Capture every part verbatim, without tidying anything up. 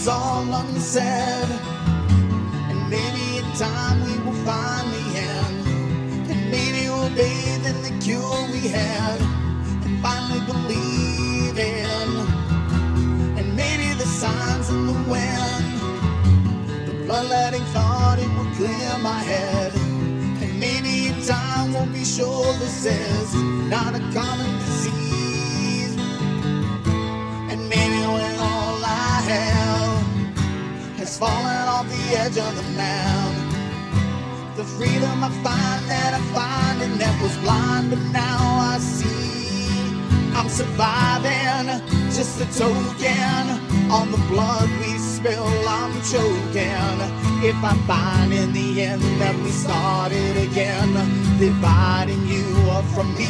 is all unsaid, and maybe in time we will find the end, and maybe we'll bathe in the cure we had, and finally believe in, and maybe the signs in the wind, the bloodletting thought it will clear my head, and maybe in time we'll be sure this is not a common disease, and maybe when all I have has fallen off the edge of the map, the freedom I find that I find and that was blind, but now I see I'm surviving, just a token on the blood we spill. I'm choking if I find in the end that we started again, dividing you up from me.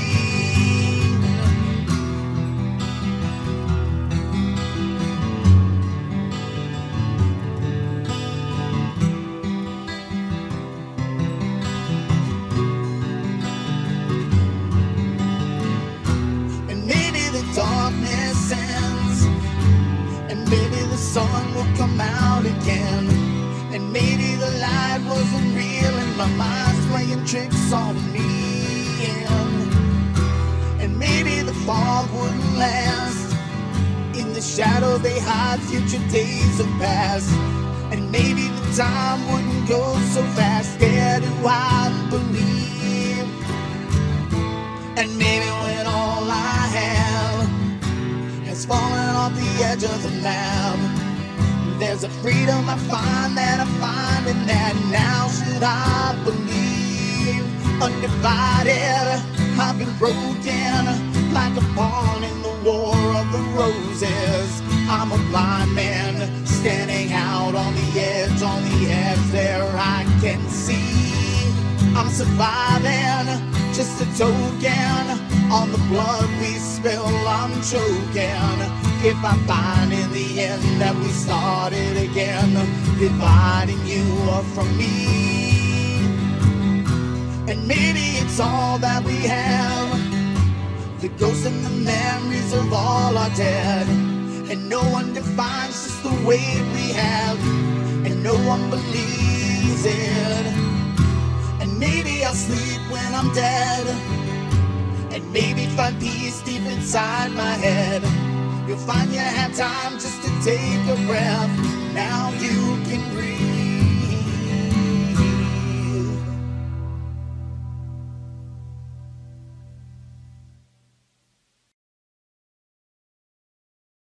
Darkness ends, and maybe the sun will come out again, and maybe the light wasn't real and my mind's playing tricks on me, and, and maybe the fog wouldn't last, in the shadows they hide future days of past, and maybe the time wouldn't go so fast. Dare do I believe, and maybe when all I have has fallen off the edge of the map, there's a freedom I find that I find, and that now should I believe, undivided I've been broken like a pawn in the war of the roses. I'm a blind man standing out on the edge, on the edge there I can see I'm surviving, just a token on the blood we spill. I'm choking if I find in the end that we started again, dividing you up from me. And maybe it's all that we have, the ghosts and the memories of all are dead, and no one defines just the way we have, and no one believes it. And maybe I'll sleep when I'm dead, and maybe find peace deep inside my head. You'll find you have time just to take a breath. Now you